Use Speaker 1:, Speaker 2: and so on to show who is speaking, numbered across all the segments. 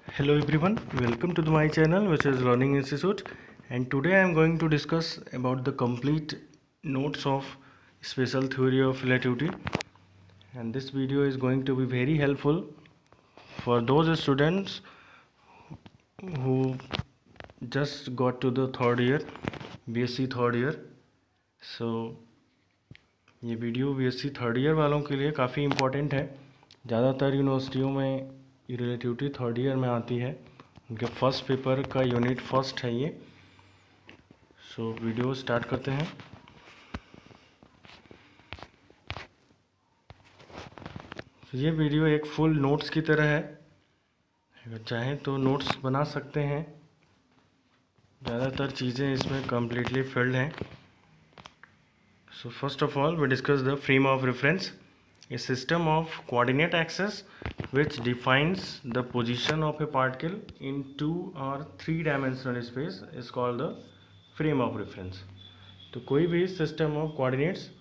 Speaker 1: Hello everyone, welcome to my channel which is Learning Institute, and today I am going to discuss about the complete notes of special theory of relativity, and this video is going to be very helpful for those students who just got to the third year, BSc third year. ये video BSc third year वालों के लिए काफ़ी important है। ज़्यादातर यूनिवर्सिटियों में relativity third year में आती है, उनके फर्स्ट पेपर का यूनिट फर्स्ट है ये। वीडियो स्टार्ट करते हैं। ये वीडियो एक फुल नोट्स की तरह है, अगर चाहें तो नोट्स बना सकते हैं। ज़्यादातर चीज़ें इसमें कम्प्लीटली फिल्ड हैं। First of all we discuss the frame of reference, a system of coordinate axis which defines the position of a particle in 2 or 3 dimensional space is called the frame of reference। तो कोई भी system of coordinates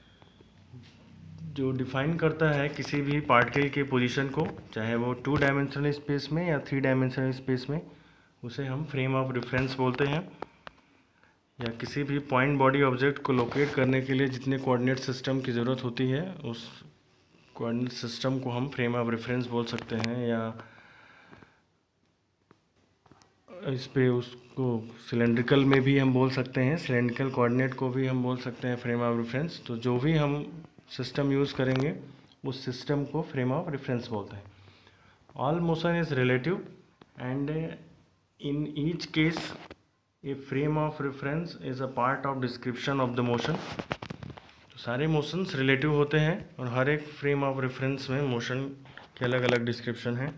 Speaker 1: जो define करता है किसी भी particle के position को, चाहे वो 2 डायमेंशनल स्पेस में या 3 डायमेंशनल स्पेस में, उसे हम फ्रेम ऑफ रेफरेंस बोलते हैं। या किसी भी पॉइंट बॉडी ऑब्जेक्ट को लोकेट करने के लिए जितने कोऑर्डिनेट सिस्टम की ज़रूरत होती है, उस कोऑर्डिनेट सिस्टम को हम फ्रेम ऑफ रेफरेंस बोल सकते हैं। या इस पे उसको सिलेंड्रिकल में भी हम बोल सकते हैं, सिलेंड्रिकल कोऑर्डिनेट को भी हम बोल सकते हैं फ्रेम ऑफ रेफरेंस। तो जो भी हम सिस्टम यूज़ करेंगे उस सिस्टम को फ्रेम ऑफ रेफरेंस बोलते हैं। All motion is relative and in each case a frame of reference is a part of description of the motion. सारे मोशंस रिलेटिव होते हैं और हर एक फ्रेम ऑफ रेफरेंस में मोशन के अलग अलग डिस्क्रिप्शन हैं।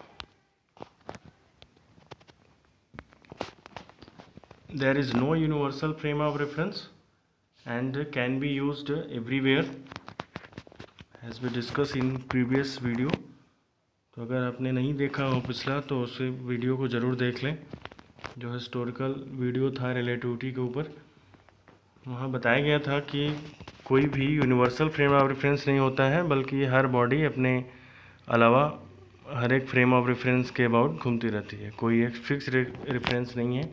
Speaker 1: There is no universal frame of reference and can be used everywhere as we discuss in previous video. तो अगर आपने नहीं देखा हो पिछला, तो उस वीडियो को ज़रूर देख लें, जो हिस्टोरिकल वीडियो था रिलेटिविटी के ऊपर। वहाँ बताया गया था कि कोई भी यूनिवर्सल फ्रेम ऑफ रेफरेंस नहीं होता है, बल्कि हर बॉडी अपने अलावा हर एक फ्रेम ऑफ रेफरेंस के अबाउट घूमती रहती है। कोई एक फिक्स रेफरेंस नहीं है,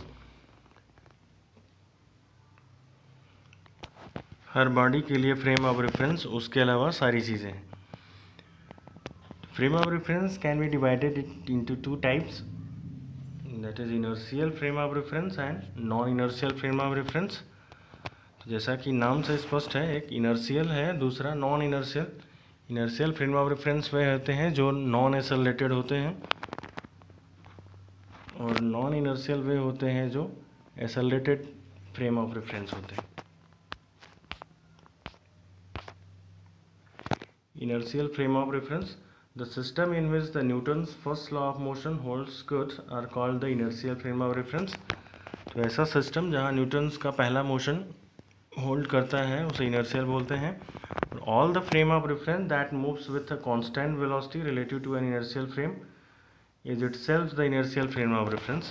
Speaker 1: हर बॉडी के लिए फ्रेम ऑफ रेफरेंस, उसके अलावा सारी चीज़ें हैं। Frame of reference can be divided into 2 types, that is inertial frame of reference and non inertial frame of reference. जैसा कि नाम से स्पष्ट है, एक इनर्शियल है, दूसरा non inertial. Inertial frame of reference वे होते हैं जो नॉन एसेलरेटेड होते हैं, और नॉन इनर्शियल वे होते हैं जो एसेलरेटेड फ्रेम ऑफ रेफरेंस होते हैं। Inertial frame of reference, the system in which the Newton's first law of motion holds good are called the inertial frame of reference. तो ऐसा सिस्टम जहाँ न्यूटन्स का पहला मोशन होल्ड करता है उसे इनर्शियल बोलते हैं। All the frame of reference that moves with a constant velocity relative to an inertial frame is itself the inertial frame of reference.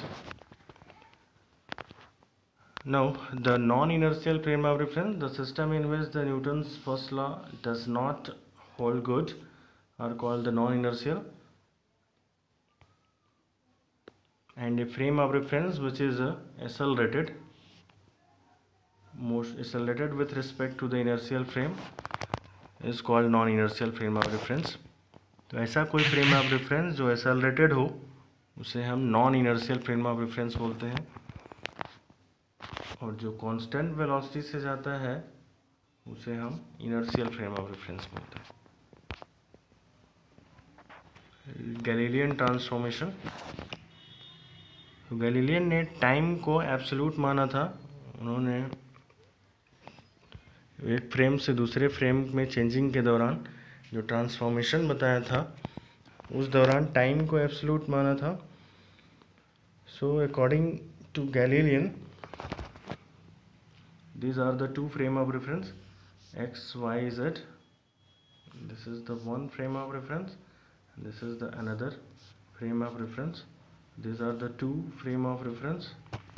Speaker 1: Now the non inertial frame of reference, the system in which the Newton's first law does not hold good are called the non inertial, and a frame of reference which is accelerated with respect to the inertial frame is called non inertial frame of reference। तो ऐसा कोई frame of reference जो accelerated हो उसे हम non inertial frame of reference बोलते हैं, और जो कांस्टेंट वेलोसिटी से जाता है उसे हम इनर्शियल फ्रेम ऑफ रेफरेंस बोलते हैं। गैलीलियन ट्रांसफॉर्मेशन, तो गैलीलियन ने टाइम को एब्सोल्यूट माना था। उन्होंने एक फ्रेम से दूसरे फ्रेम में चेंजिंग के दौरान जो ट्रांसफॉर्मेशन बताया था, उस दौरान टाइम को एब्सोल्यूट माना था। So according to Galilean, these are the 2 frame of reference, x, y, z. This is the one frame of reference, and this is the another frame of reference. These are the 2 frame of reference,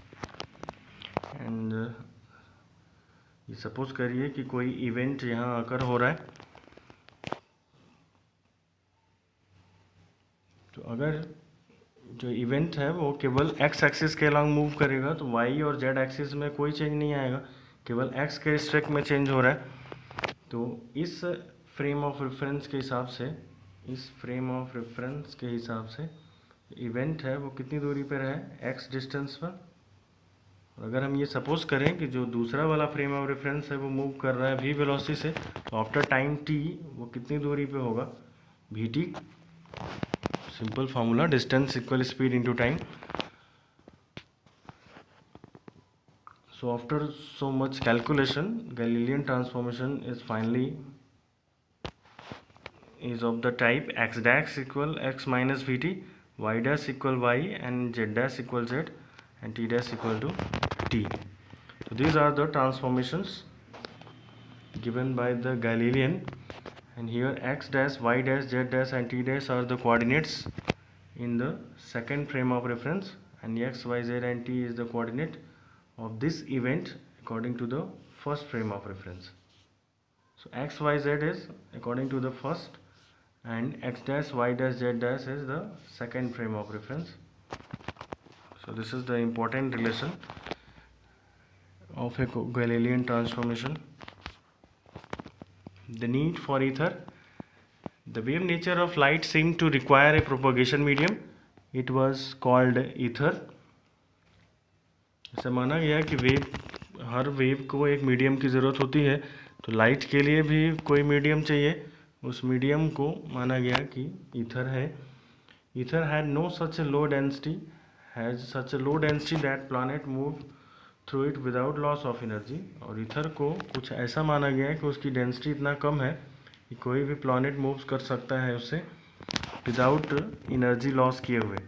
Speaker 1: and ये suppose करिए कि कोई event यहाँ आकर हो रहा है। तो अगर जो इवेंट है वो केवल एक्स एक्सिस के अलॉन्ग मूव करेगा, तो वाई और जेड एक्सिस में कोई चेंज नहीं आएगा, केवल एक्स के रिस्पेक्ट में चेंज हो रहा है। तो इस फ्रेम ऑफ रेफरेंस के हिसाब से, इवेंट है वो कितनी दूरी पर है, एक्स डिस्टेंस पर। और अगर हम ये सपोज करें कि जो दूसरा वाला फ्रेम ऑफ रेफरेंस है वो मूव कर रहा है वी वेलोसिटी से, तो आफ्टर टाइम टी वो कितनी दूरी पे होगा, V T. Simple formula, distance equal speed into time. So after so much calculation, Galilean transformation is finally of the type x dash equal x minus vt, y dash equal y, and z dash equal z, and t dash equal to t. So these are the transformations given by the Galilean, and here x dash, y dash, z dash, and t dash are the coordinates in the second frame of reference, and x, y, z, and t is the coordinate of this event according to the first frame of reference. So x, y, z is according to the first, and x dash, y dash, z dash is the second frame of reference. So this is the important relation of a Galilean transformation. The need for ether. The wave nature of light seemed to require a propagation medium. It was called ether. ऐसा माना गया कि हर wave को एक medium की ज़रूरत होती है, तो लाइट के लिए भी कोई मीडियम चाहिए, उस मीडियम को माना गया कि ईथर है। Ether had no such low density, has such low density that planet move through it without loss of energy. और ईथर को कुछ ऐसा माना गया है कि उसकी डेंसिटी इतना कम है कि कोई भी प्लैनेट मूव कर सकता है उससे विदाउट एनर्जी लॉस किए हुए।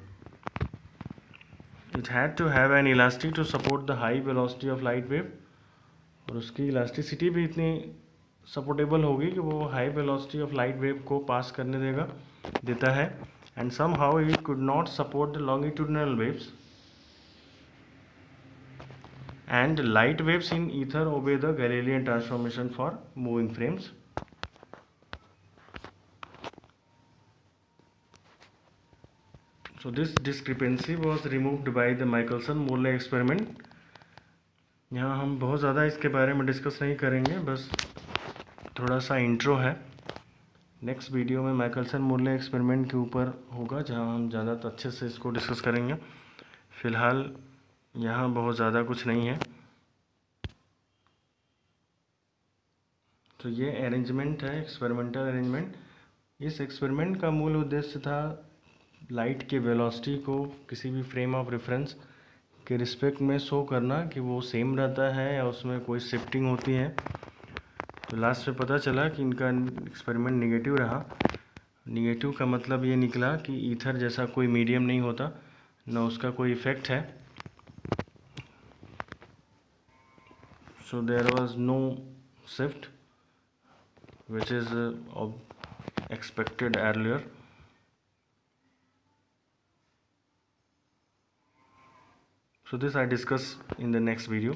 Speaker 1: It had to have an elasticity to support the high velocity of light wave, और उसकी इलास्टिसिटी भी इतनी सपोर्टेबल होगी कि वो high velocity of light wave को पास करने देता है। And somehow it could not support the longitudinal waves, and light waves in ether obey the Galilean transformation for moving frames. So this discrepancy was removed by the Michelson-Morley experiment. यहाँ हम बहुत ज़्यादा इसके बारे में discuss नहीं करेंगे, बस थोड़ा सा इंट्रो है। नेक्स्ट वीडियो में माइकलसन-मोर्ले एक्सपेरिमेंट के ऊपर होगा, जहाँ हम ज़्यादा अच्छे से इसको डिस्कस करेंगे। फ़िलहाल यहाँ बहुत ज़्यादा कुछ नहीं है। तो ये अरेंजमेंट है, एक्सपेरिमेंटल अरेंजमेंट। इस एक्सपेरिमेंट का मूल उद्देश्य था लाइट के वेलोसिटी को किसी भी फ्रेम ऑफ रेफरेंस के रिस्पेक्ट में शो करना कि वो सेम रहता है या उसमें कोई शिफ्टिंग होती है। तो लास्ट में पता चला कि इनका एक्सपेरिमेंट नेगेटिव रहा। नेगेटिव का मतलब ये निकला कि ईथर जैसा कोई मीडियम नहीं होता, ना उसका कोई इफ़ेक्ट है। So there was no shift which is expected earlier. So this I discuss in the next video,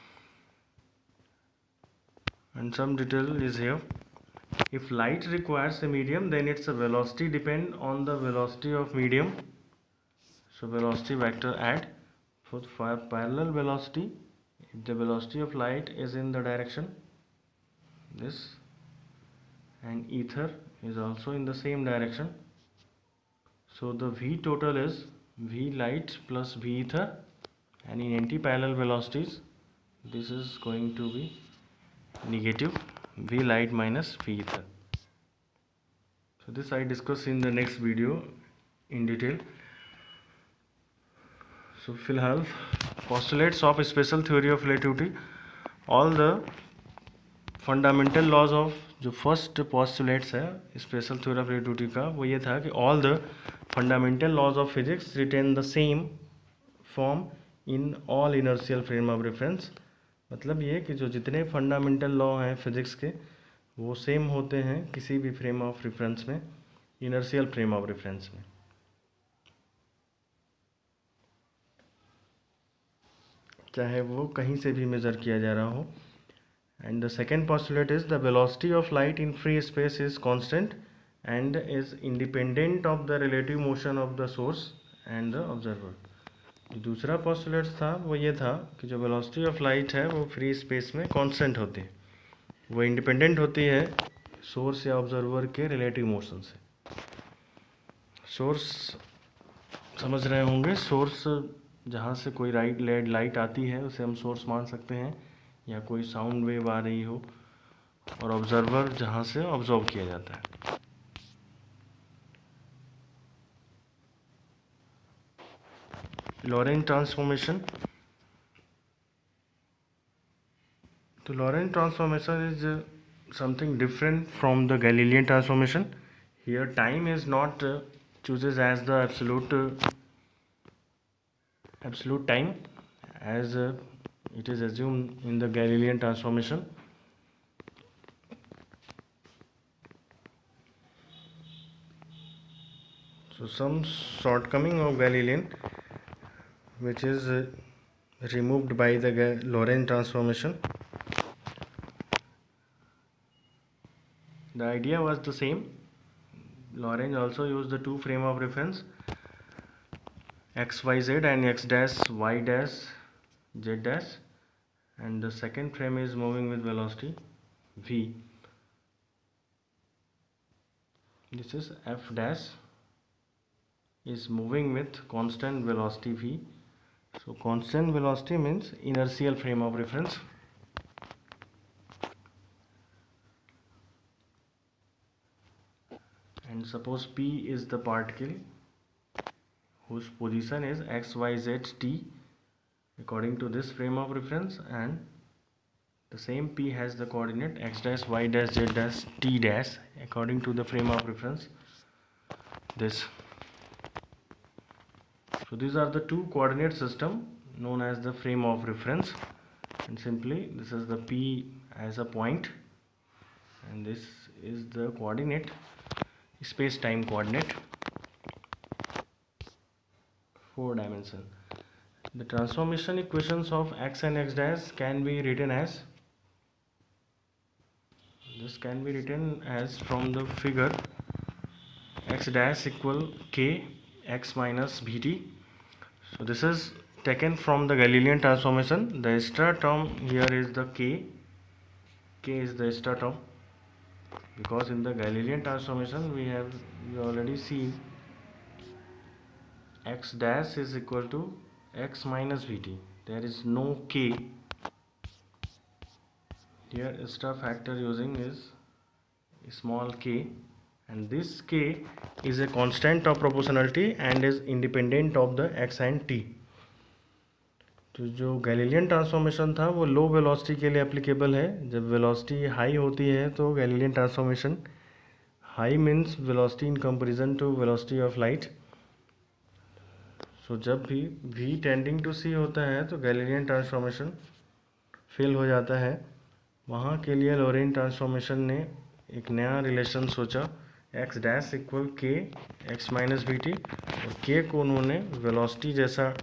Speaker 1: and some detail is here. If light requires a medium, then its velocity depend on the velocity of medium. So velocity vector add for parallel velocity. If the velocity of light is in the direction this, and ether is also in the same direction, so the V total is V light plus V ether. And in anti-parallel velocities, this is going to be negative V light minus V ether. So this I discuss in the next video in detail. So फिलहाल postulates of special theory of relativity, all the fundamental laws of जो first postulates है special theory of relativity का, वो ये था कि all the fundamental laws of physics retain the same form in all inertial frame of reference. मतलब ये कि जो जितने फंडामेंटल लॉ हैं फिज़िक्स के वो सेम होते हैं किसी भी फ्रेम ऑफ रेफरेंस में, इनर्शियल फ्रेम ऑफ रेफरेंस में। चाहे वो कहीं से भी मेज़र किया जा रहा हो। And the second postulate is the velocity of light in free space is constant and is independent of the relative motion of the source and the observer. दूसरा पोस्टुलेट था वो ये था कि जो वेलोसिटी ऑफ लाइट है वो free space में कांस्टेंट होती है, वो इंडिपेंडेंट होती है सोर्स या ऑब्जर्वर के रिलेटिव मोशन से। सोर्स समझ रहे होंगे, सोर्स जहाँ से कोई लाइट आती है उसे हम सोर्स मान सकते हैं, या कोई साउंड वेव आ रही हो, और ऑब्जर्वर जहाँ से ऑब्जर्व किया जाता है। Lorentz transformation. तो Lorentz transformation is something different from the Galilean transformation. Here time is not chooses as the absolute time as it is assumed in the Galilean transformation. So some shortcoming of Galilean which is removed by the Lorentz transformation. The idea was the same. Lorentz also used the two frame of reference xyz and x dash y dash z dash, and the second frame is moving with velocity v. This is f dash is moving with constant velocity v. So constant velocity means inertial frame of reference. And suppose p is the particle whose position is x y z t according to this frame of reference, and the same p has the coordinate x dash y dash z dash t dash according to the frame of reference this. So these are the two coordinate system known as the frame of reference, and simply this is the p as a point and this is the coordinate, space-time coordinate, 4 dimension. The transformation equations of x and x dash can be written as, this can be written as from the figure x dash equal k x minus vt. So this is taken from the Galilean transformation. The extra term here is the k is the extra term, because in the Galilean transformation we already seen x dash is equal to x minus vt. There is no k here. Extra factor using is small k, and this k is a constant of proportionality and is independent of the x and t. तो जो Galilean transformation था वो लो velocity के लिए applicable है। जब velocity high होती है तो Galilean transformation, high means velocity in comparison to velocity of light. So जब भी v टेंडिंग टू c होता है तो गैलीलियन ट्रांसफॉर्मेशन फेल हो जाता है। वहाँ के लिए लॉरेंट ट्रांसफॉर्मेशन ने एक नया रिलेशन सोचा, x dash equal K X minus V T, और k को उन्होंने वेलोसिटी जैसा,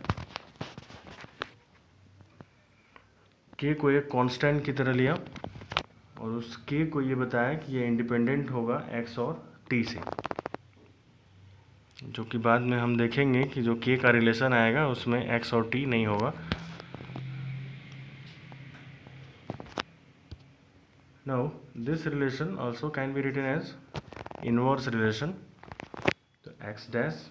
Speaker 1: k को एक कांस्टेंट की तरह लिया और उस k को ये बताया कि ये इंडिपेंडेंट होगा x और t से, जो कि बाद में हम देखेंगे कि जो k का रिलेशन आएगा उसमें x और t नहीं होगा। Now this relation also can be written as inverse relation. So x dash,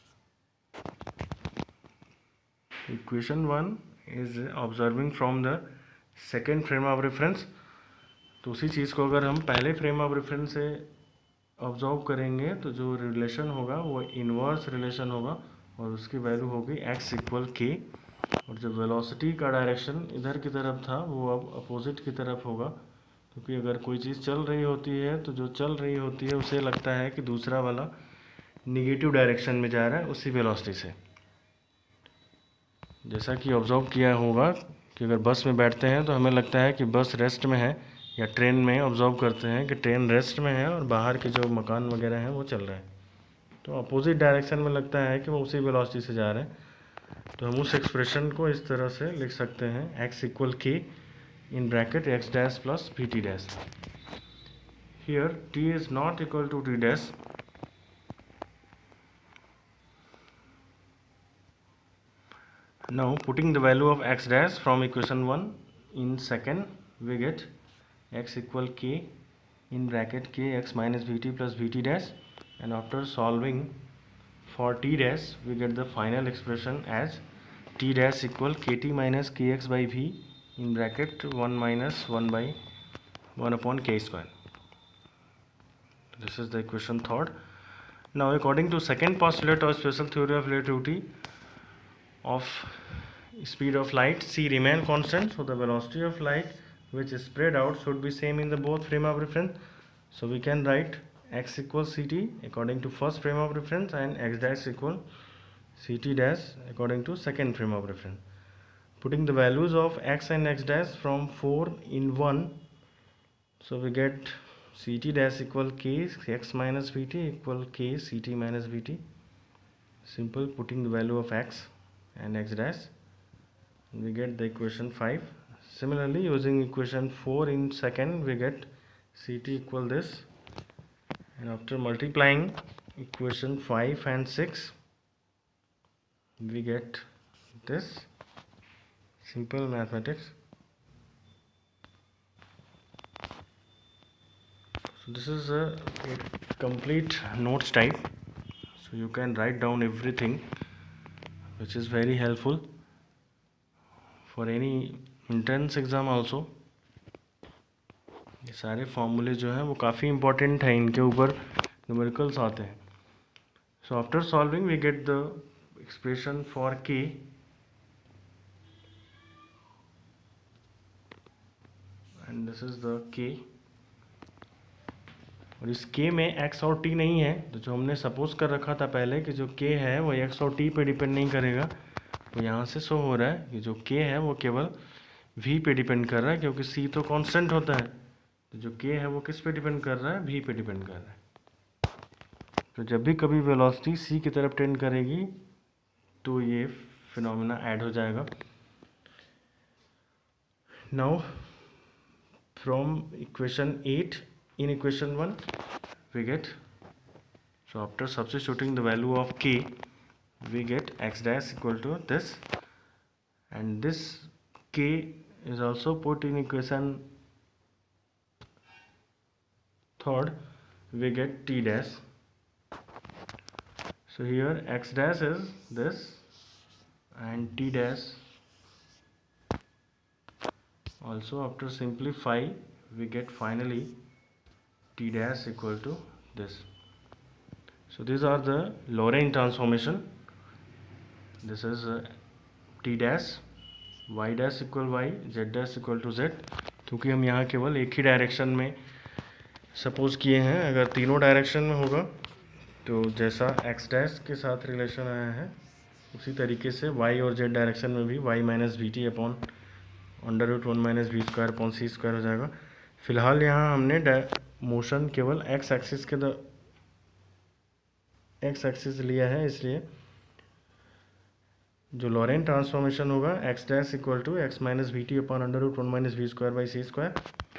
Speaker 1: equation 1 is observing from the second frame of reference. तो उसी चीज़ को अगर हम पहले फ्रेम ऑफ रेफरेंस से ऑब्जर्व करेंगे तो जो रिलेशन होगा वो इन्वर्स रिलेशन होगा और उसकी वैल्यू होगी x इक्वल के, और जब वेलोसिटी का डायरेक्शन इधर की तरफ था वो अब अपोजिट की तरफ होगा, क्योंकि अगर कोई चीज़ चल रही होती है तो जो चल रही होती है उसे लगता है कि दूसरा वाला निगेटिव डायरेक्शन में जा रहा है उसी वेलोसिटी से। जैसा कि ऑब्जर्व किया होगा कि अगर बस में बैठते हैं तो हमें लगता है कि बस रेस्ट में है, या ट्रेन में ऑब्जर्व करते हैं कि ट्रेन रेस्ट में है और बाहर के जो मकान वगैरह हैं वो चल रहा है, तो अपोजिट डायरेक्शन में लगता है कि वो उसी वेलोसिटी से जा रहे हैं। तो हम उस एक्सप्रेशन को इस तरह से लिख सकते हैं, x equal K in bracket x dash plus V T dash. Here t is not equal to t dash, Now putting the value of x dash from equation 1 in second, we get x equal k in bracket k x minus vt plus vt dash, and after solving for t dash we get the final expression as t dash equal kt minus kx by v in bracket 1 minus 1 by 1 upon k square. This is the equation third. Now according to second postulate of special theory of relativity of speed of light, c remain constant, so the velocity of light which is spread out should be same in the both frame of reference. So we can write x equals ct according to first frame of reference and x dash equal ct dash according to second frame of reference. Putting the values of x and x dash from 4 in 1, so we get ct dash equal k x minus vt equal k ct minus vt. Simple, putting the value of x and x dash, we get the equation 5. Similarly, using equation 4 in second, we get ct equal this, and after multiplying equation 5 and 6, we get this. Simple mathematics. So this is a complete notes type, so you can write down everything, which is very helpful for any entrance exam also. ये सारे फॉर्मूले जो हैं वो काफ़ी important हैं, इनके ऊपर न्यूमेरिकल्स आते हैं. So after solving we get the expression for K, and this is the K. और इस के में x और t नहीं है, तो जो हमने सपोज कर रखा था पहले कि जो k है वो x और t पे डिपेंड नहीं करेगा, तो यहाँ से शो हो रहा है कि जो k है वो केवल v पे डिपेंड कर रहा है, क्योंकि c तो कांस्टेंट होता है. तो जो k है वो किस पे डिपेंड कर रहा है, v पे डिपेंड कर रहा है. तो जब भी कभी वेलोसिटी c की तरफ टेंड करेगी तो ये फिनोमेना ऐड हो जाएगा. Now from equation 8 in equation 1 we get, so after substituting the value of k we get x dash equal to this, and this k is also put in equation third, we get t dash. So here x dash is this and t dash also. After simplify we get finally t dash equal to this. So these are the Lorentz transformation. This is t dash, y dash equal y, z dash equal to z. क्योंकि हम यहाँ केवल एक ही direction में suppose किए हैं, अगर तीनों डायरेक्शन में होगा तो जैसा x डैश के साथ रिलेशन आया है उसी तरीके से y और z डायरेक्शन में भी y minus V T upon under root 1 minus V square upon C square हो जाएगा. फिलहाल यहाँ हमने मोशन केवल x एक्सिस के x एक्सिस लिया है, इसलिए जो लॉरेंट ट्रांसफॉर्मेशन होगा x dash equal to x minus V T upon under root 1 minus V square by C square,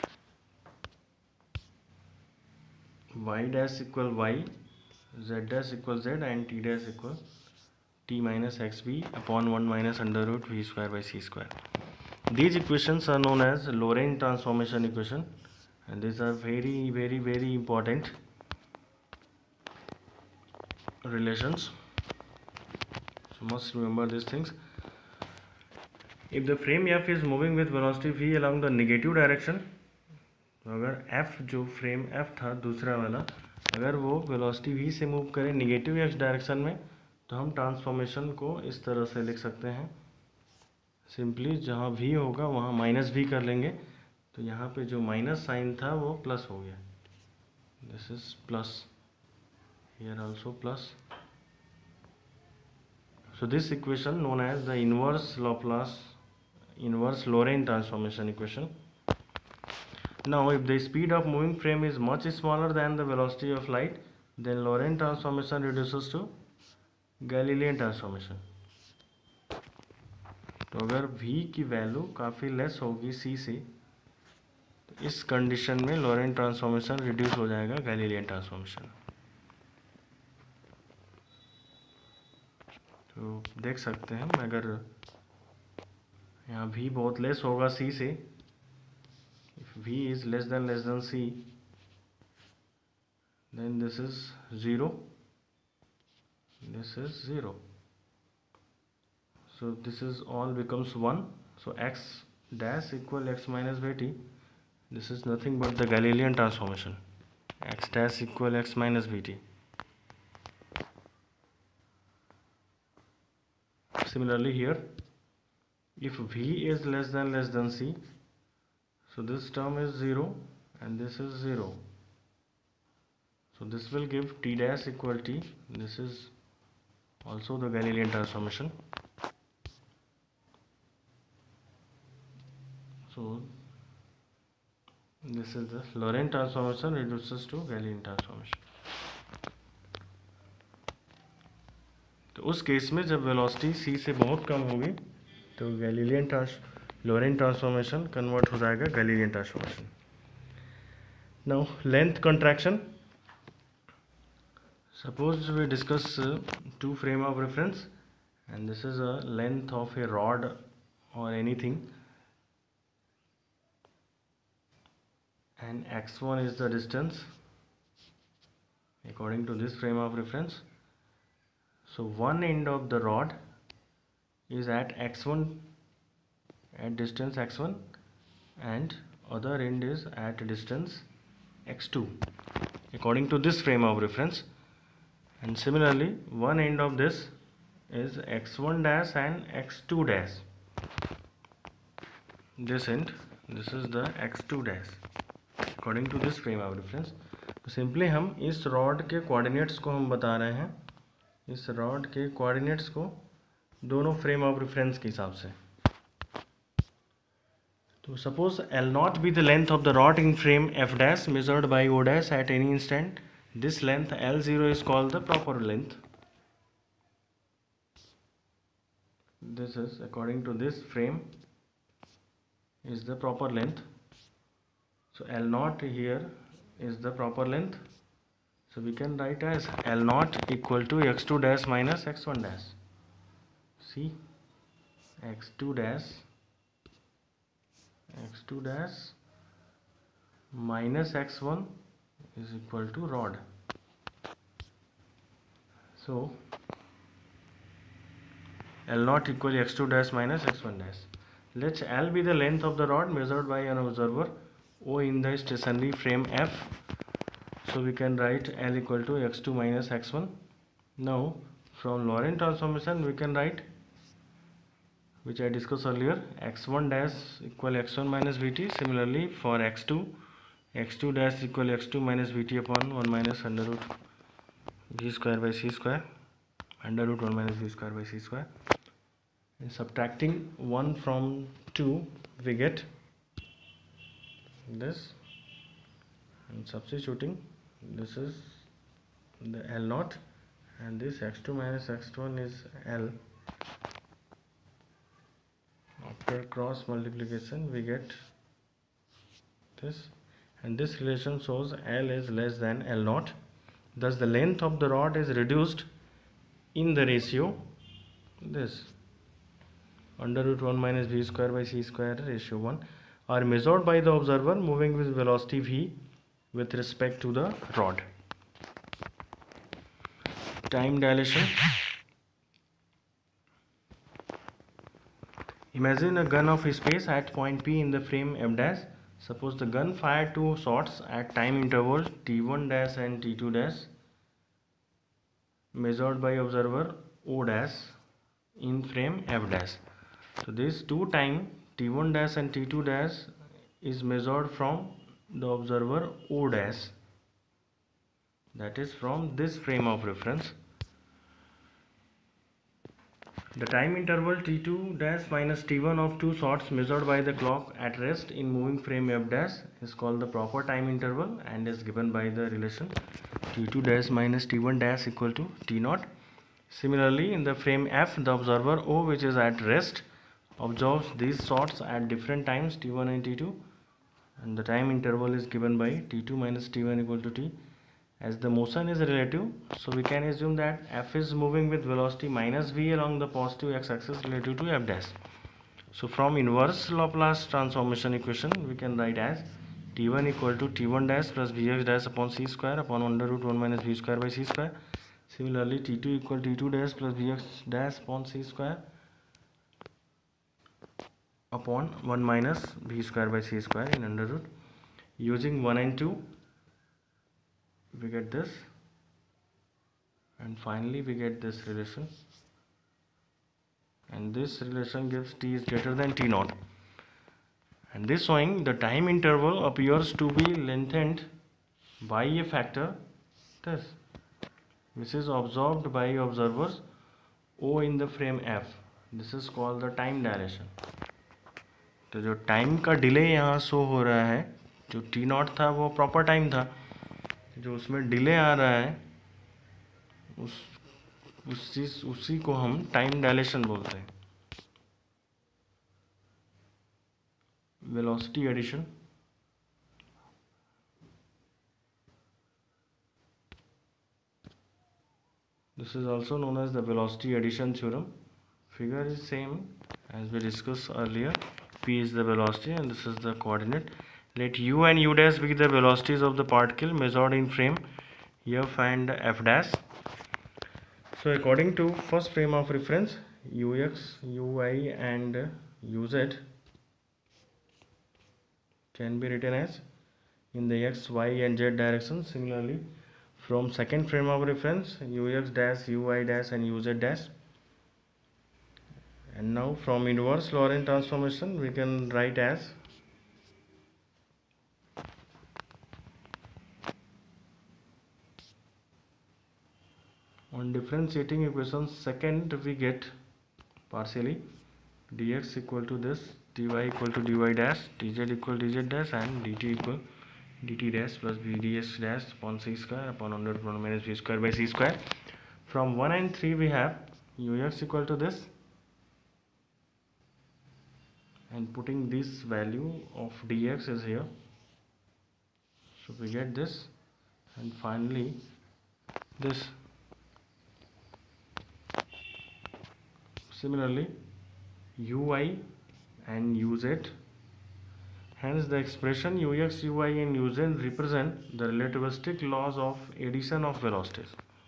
Speaker 1: y dash equal y, z dash equal z and t dash equal t minus X we upon 1 minus under root V square by C square. These equations are known as Lorentz transformation equation, and these are very important relations, so must remember these things. If the frame F is moving with velocity v along the negative direction, तो अगर F जो frame F था दूसरा वाला, अगर वो velocity v से move करे निगेटिव x डायरेक्शन में, तो हम ट्रांसफॉर्मेशन को इस तरह से लिख सकते हैं. सिंपली जहाँ v होगा वहाँ माइनस v कर लेंगे, तो यहाँ पे जो माइनस साइन था वो प्लस हो गया. This is plus, here also plus. So this equation known as the inverse Lorentz transformation equation. Now if the speed of moving frame is much smaller than the velocity of light, then Lorentz transformation reduces to Galilean transformation. तो अगर v की value काफ़ी less होगी c से, तो इस condition में Laurent transformation reduce हो जाएगा गैलीलियन ट्रांसफॉर्मेशन. तो देख सकते हैं, अगर यहाँ v बहुत लेस होगा c से. If v is less than c, then this is 0, this is 0. So this is all becomes 1. So x dash equal x minus vt. This is nothing but the Galilean transformation. X dash equal x minus vt. Similarly here, if v is less than c, so this term is 0 and this is 0. So this will give t dash equal t. This is also the Galilean transformation. So this is the Laurent transformation reduces to Galilean transformation. तो उस case में जब velocity c से बहुत कम होगी तो Laurent transformation convert हो जाएगा Galilean transformation. Now length contraction. Suppose we discuss two frame of reference and this is a length of a rod or anything, and x1 is the distance according to this frame of reference. So one end of the rod is at x1, at distance x1, and other end is at distance x2 according to this frame of reference. And similarly one end of this is x1 dash and x2 dash. This end, this is the x2 dash according to this frame of reference. तो simply हम इस rod के coordinates को हम बता रहे हैं, इस रॉड के कोऑर्डिनेट्स को दोनों फ्रेम ऑफ रेफरेंस के हिसाब से. तो suppose L naught be the length of the rod in frame F dash measured by O dash at any instant. This length L0 is called the proper length. This is according to this frame is the proper length. So L naught here is the proper length. So we can write as L naught equal to x2 dash minus x1 dash. See, x2 dash minus x1 is equal to rod. So L naught equal x2 dash minus x1 dash. Let L be the length of the rod measured by an observer O in the stationary frame F. So we can write L equal to x2 minus x1. Now from Laurent transformation we can write, which I discussed earlier, x1 dash equal x1 minus vt. Similarly for x2 dash equal x2 minus vt upon 1 minus under root v square by c square, under root 1 minus v square by c square. And subtracting 1 from 2 we get this, and substituting this is the L naught and this x2 minus x1 is L. After cross multiplication we get this, and this relation shows L is less than L naught. Thus the length of the rod is reduced in the ratio this under root 1 minus v square by c square ratio 1, are measured by the observer moving with velocity v with respect to the rod. Time dilation. Imagine a gun of space at point P in the frame F dash. Suppose the gun fired 2 shots at time interval t1 dash and t2 dash measured by observer O dash in frame F dash. So this 2 time t1 dash and t2 dash is measured from the observer O dash, that is from this frame of reference. The time interval t2 dash minus t1 of 2 shots measured by the clock at rest in moving frame F dash is called the proper time interval and is given by the relation t2 dash minus t1 dash equal to t naught. Similarly in the frame F, the observer O, which is at rest, observes these shots at different times t1 and t2, and the time interval is given by t2 minus t1 equal to t. As the motion is relative, so we can assume that F is moving with velocity minus v along the positive x-axis relative to F dash. So from inverse Laplace transformation equation we can write as t1 equal to t1 dash plus bx dash upon c square upon under root 1 minus b square by c square. Similarly t2 equal to t2 dash plus bx dash upon c square upon 1 minus b square by c square in under root. Using 1 and 2 we get this, and finally we get this relation, and this relation gives t is greater than t naught, and this showing the time interval appears to be lengthened by a factor this, which is observed by observers O in the frame F. This is called the time dilation. तो जो time का delay यहाँ show हो रहा है, जो T not था वो प्रॉपर टाइम था, जो उसमें डिले आ रहा है उसी को हम टाइम डायलेशन बोलते हैं. Velocity addition, this is also known as the velocity addition theorem. Figure is same as we discussed earlier. P is the velocity and this is the coordinate. Let u and u dash be the velocities of the particle measured in frame F and F dash. So according to first frame of reference, ux, uy and uz can be written as in the x, y and z direction. Similarly, from second frame of reference, ux dash, uy dash and uz dash. And now from inverse Lorentz transformation we can write as on differentiating equations second we get partially dx equal to this, dy equal to dy dash, dz equal to dz dash and dt equal dt dash plus bdx dash upon c square upon under root 1 minus b square by c square. From 1 and 3 we have ux equal to this, and putting this value of dx is here, so we get this, and finally this. Similarly ui and uz, hence the expression ux, ui and uz represent the relativistic laws of addition of velocities.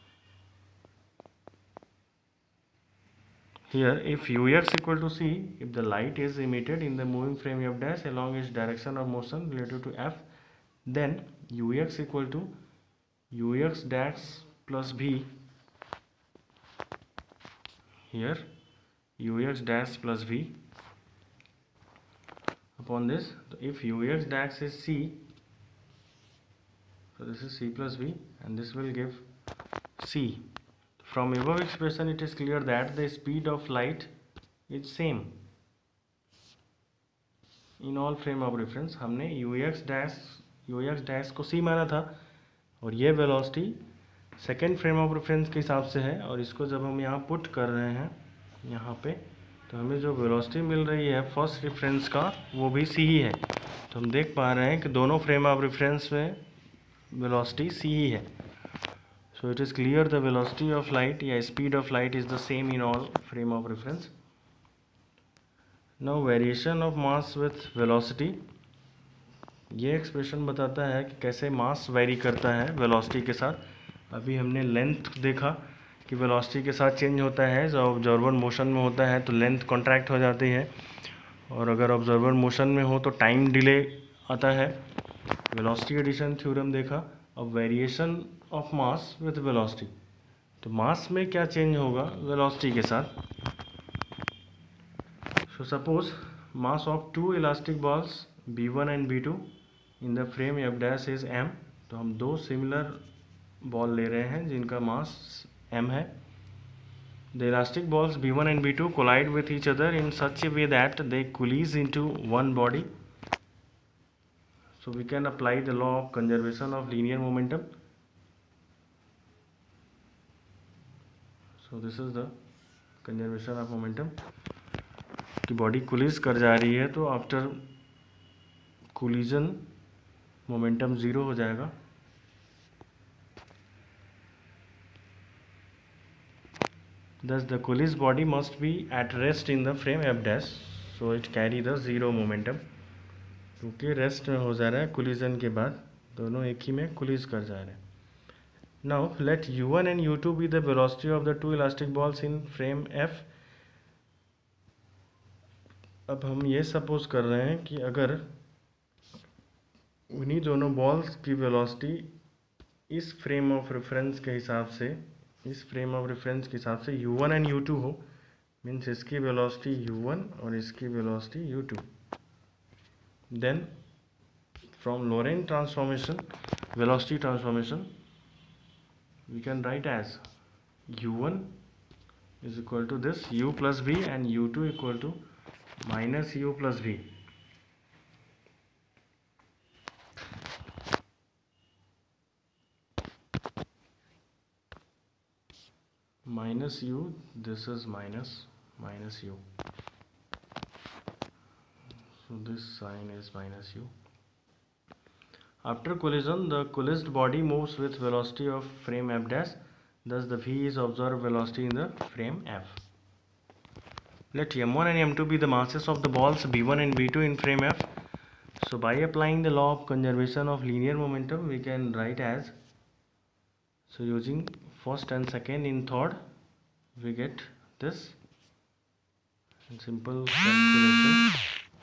Speaker 1: Here if ux equal to c, if the light is emitted in the moving frame f dash along its direction of motion relative to f, then ux equal to ux dash plus v, here ux dash plus v upon this. If ux dash is c, so this is c plus v and this will give c. From above expression it is clear that the speed of light is same in all frame of reference. हमने ux dash को c माना था और ये velocity second frame of reference के हिसाब से है, और इसको जब हम यहाँ पुट कर रहे हैं यहाँ पे, तो हमें जो वेलोसिटी मिल रही है फर्स्ट रेफरेंस का वो भी सी ही है. तो हम देख पा रहे हैं कि दोनों फ्रेम ऑफ रेफरेंस में वेलोसिटी सी ही है. So it is clear the velocity of light या speed of light is the same in all frame of reference. Now variation of mass with velocity, ये एक्सप्रेशन बताता है कि कैसे mass vary करता है वेलोसिटी के साथ. अभी हमने लेंथ देखा कि वेलोसिटी के साथ चेंज होता है. जब ऑब्जर्वर मोशन में होता है तो लेंथ कॉन्ट्रैक्ट हो जाती है, और अगर ऑब्जर्वर मोशन में हो तो टाइम डिले आता है. वेलोसिटी एडिशन थ्योरम देखा. अब variation of mass with velocity, तो मास में क्या चेंज होगा वेलोसिटी के साथ. So suppose mass of two elastic balls b1 and b2 in the frame f dash is m. तो हम दो सिमिलर बॉल ले रहे हैं जिनका मास m है. The elastic balls b1 and b2 collide with each other in such a way that they collide into one body. So we can apply the law of conservation of linear momentum. So this is the conservation of momentum. कि body collide कर जा रही है तो after collision momentum zero हो जाएगा. Thus the collision body must be at rest in the frame f dash. So it carry the zero momentum, क्योंकि rest में हो जा रहा है कोलिजन के बाद, दोनों एक ही में कोलिज कर जा रहे हैं. Now let u1 and u2 be the velocity of the two elastic balls in frame f. अब हम ये सपोज कर रहे हैं कि अगर उन्हीं दोनों बॉल्स की वेलोसिटी इस फ्रेम ऑफ रेफरेंस के हिसाब से, इस फ्रेम ऑफ रेफरेंस के हिसाब से u1 एंड u2 हो, मीन्स इसकी वेलोसिटी u1 और इसकी velocity u2, then from Lorentz transformation, velocity transformation, we can write as u1 is equal to this u plus v and u2 equal to minus u plus v. Minus u, this is minus u, so this sign is minus u. After collision, the coalesced body moves with velocity of frame f dash, thus the v is observed velocity in the frame f. Let m1 and m2 be the masses of the balls b1 and b2 in frame f. So by applying the law of conservation of linear momentum, we can write as, so using first and second in third, we get this simple calculation.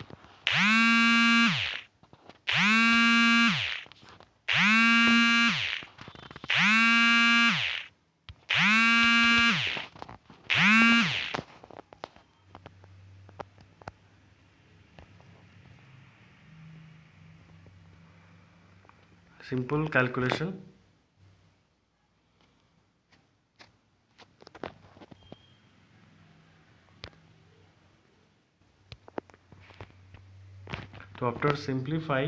Speaker 1: Simple calculation. So after simplify,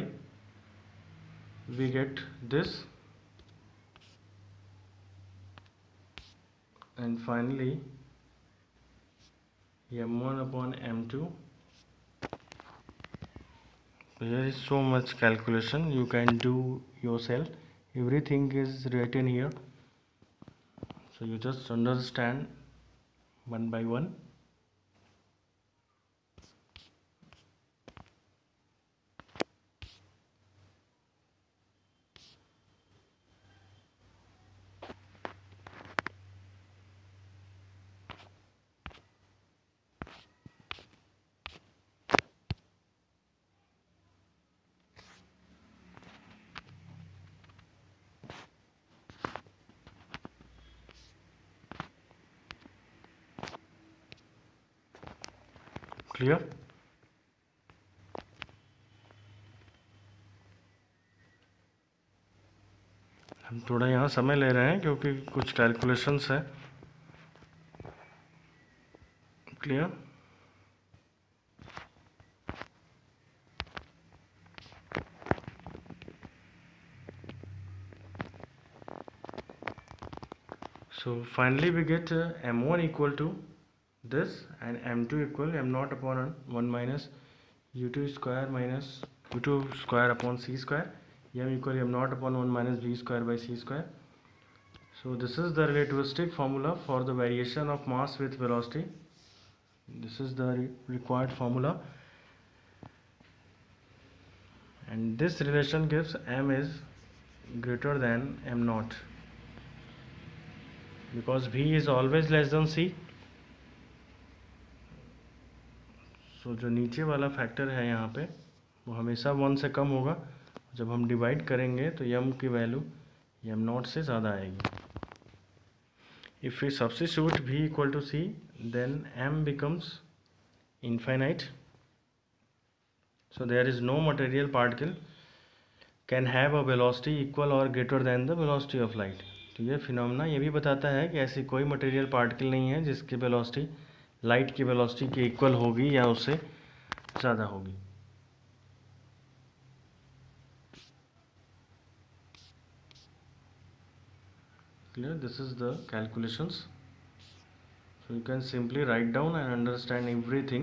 Speaker 1: we get this, and finally m1 upon m2. There is so much calculation you can do yourself, everything is written here, so you just understand one by one. Clear? हम थोड़ा यहाँ समय ले रहे हैं क्योंकि कुछ calculations है. Clear? So finally we get m1 equal to this and m2 equal m0 upon 1 minus u2 square minus u2 square upon c square, m equal m0 upon 1 minus v square by c square. So this is the relativistic formula for the variation of mass with velocity. This is the required formula, and this relation gives m is greater than m0 because v is always less than c. So जो नीचे वाला factor है यहाँ पे वो हमेशा 1 से कम होगा. जब हम डिवाइड करेंगे तो m की वैल्यू m0 से ज़्यादा आएगी. If we substitute v equal to c, then m becomes infinite. So there is no material particle can have a velocity equal or greater than the velocity of light. तो ये phenomena ये भी बताता है कि ऐसी कोई मटेरियल पार्टिकल नहीं है जिसकी वेलोसिटी लाइट की वेलोसिटी के इक्वल होगी या उससे ज़्यादा होगी. Clear? This is the calculations. So you can simply write down and understand everything.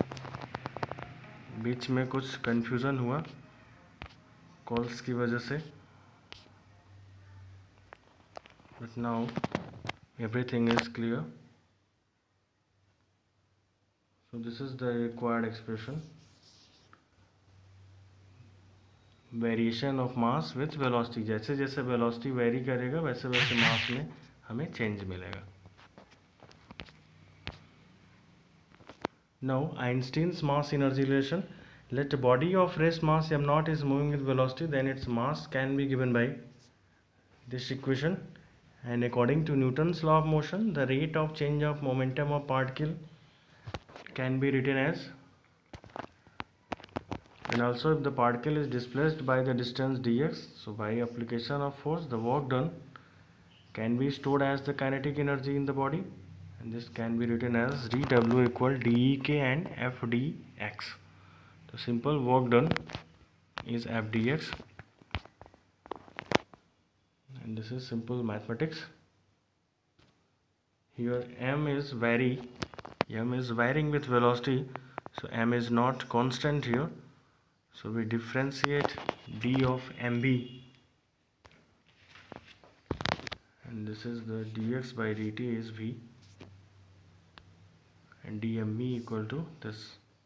Speaker 1: बीच में कुछ कंफ्यूजन हुआ कॉल्स की वजह से, but now everything is clear. So this is the required expression. Variation of mass with velocity, जैसे जैसे velocity very करेगा वैसे वैसे मास में हमें चेंज मिलेगा. Now Einstein's mass energy relation. Let a body of rest mass m naught is moving with velocity, then its mass can be given by this equation. And according to Newton's law of motion, the rate of change of momentum of particle can be written as, and also if the particle is displaced by the distance dx, so by application of force the work done can be stored as the kinetic energy in the body, and this can be written as dw equal dek and fdx. The simple work done is fdx, and this is simple mathematics. Here m is varying with velocity, so m is not constant here, so we differentiate d of mb, and this is the dx by dt is v, and dmb equal to this.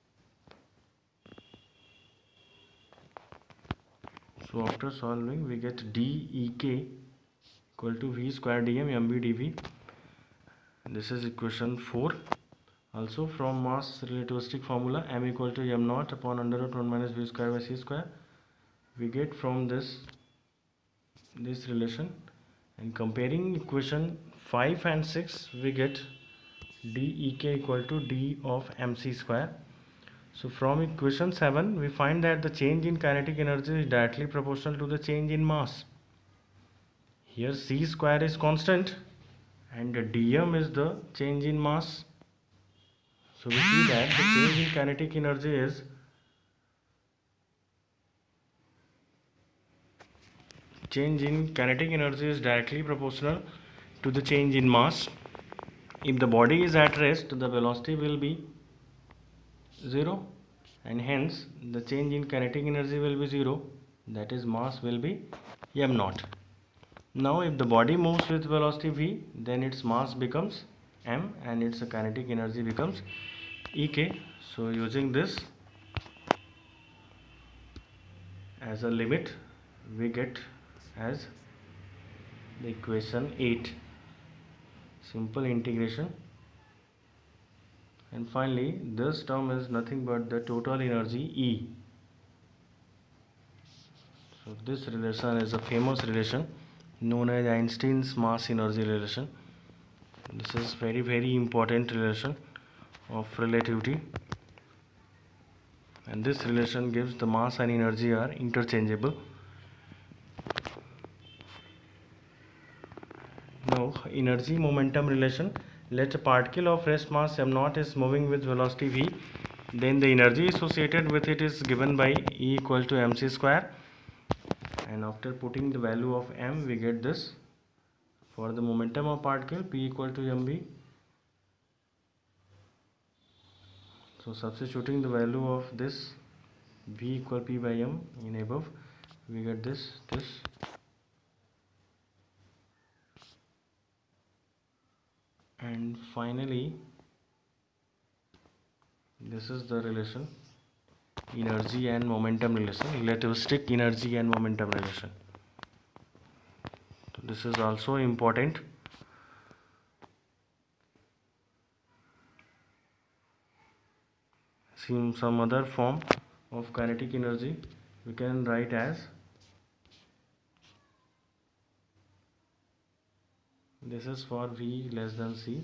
Speaker 1: So after solving we get dek equal to v square dm mb dv. This is equation 4. Also from mass relativistic formula m equal to m naught upon under root 1 minus v square by c square, we get from this relation, and comparing equation 5 and 6 we get dek equal to d of mc square. So from equation 7 we find that the change in kinetic energy is directly proportional to the change in mass. Here c square is constant and dm is the change in mass. So we see that the change in kinetic energy is directly proportional to the change in mass. If the body is at rest, the velocity will be 0, and hence the change in kinetic energy will be 0, that is mass will be m naught. Now if the body moves with velocity v, then its mass becomes m and its kinetic energy becomes ek. So using this as a limit we get as the equation 8, simple integration, and finally this term is nothing but the total energy E. So this relation is a famous relation known as Einstein's mass energy relation. This is very important relation of relativity, and this relation gives the mass and energy are interchangeable. Now energy momentum relation. Let a particle of rest mass m naught is moving with velocity v, then the energy associated with it is given by E equal to mc square, and after putting the value of m we get this. For the momentum of particle p equal to mv, so substituting the value of this v equal p by m in above, we get this. And finally this is the relation, energy and momentum relation, relativistic energy and momentum relation. So this is also important. Some other form of kinetic energy we can write as, this is for v less than c,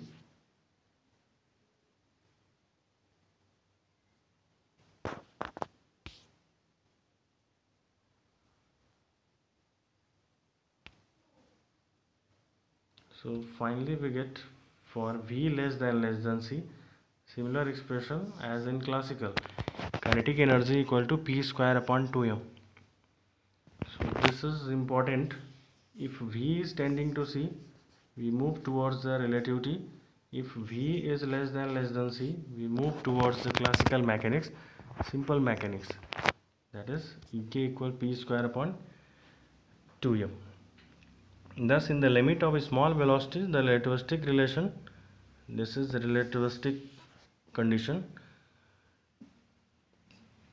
Speaker 1: so finally we get for v less than c similar expression as in classical, kinetic energy equal to p square upon 2m. So this is important. If v is tending to c, we move towards the relativity. If v is less than c, we move towards the classical mechanics, simple mechanics, that is ek equal p square upon 2m. Thus in the limit of small velocities, the relativistic relation, this is the relativistic condition,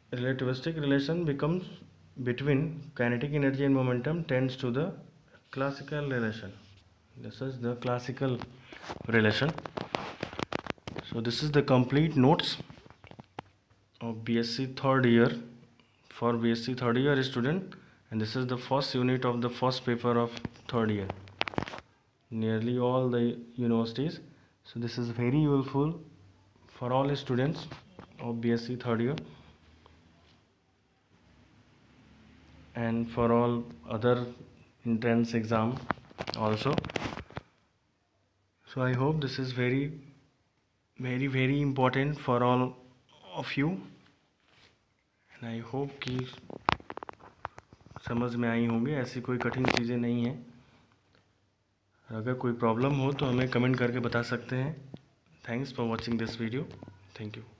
Speaker 1: relativistic relation becomes between kinetic energy and momentum tends to the classical relation. This is the classical relation. So this is the complete notes of BSc third year for BSc third year student, and this is the first unit of the first paper of third year, nearly all the universities. So this is very useful for all students of BSc third year and for all other entrance exam also. So I hope this is very important for all of you, and I hope कि समझ में आई होंगी, ऐसी कोई कठिन चीज़ें नहीं हैं। अगर कोई प्रॉब्लम हो तो हमें कमेंट करके बता सकते हैं। Thanks for watching this video. Thank you.